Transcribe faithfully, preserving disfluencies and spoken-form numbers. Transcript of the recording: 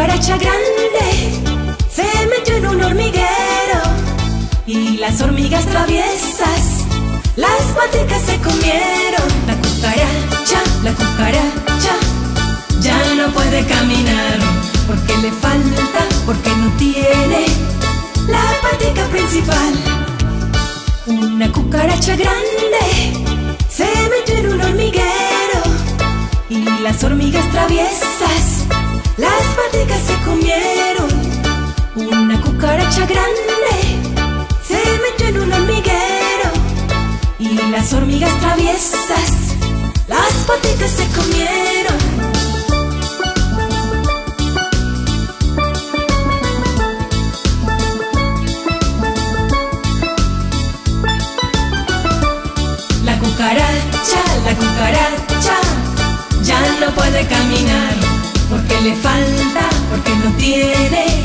cucaracha grande se metió en un hormiguero y las hormigas traviesas las paticas se comieron. La cucaracha, la cucaracha ya no puede caminar porque le falta, porque no tiene la patica principal. Una cucaracha grande se metió en un hormiguero y las hormigas traviesas las paticas se comieron. Una cucaracha grande se metió en un hormiguero y las hormigas traviesas las paticas se comieron. La cucaracha, la cucaracha ya no puede caminar porque le falta, porque no tiene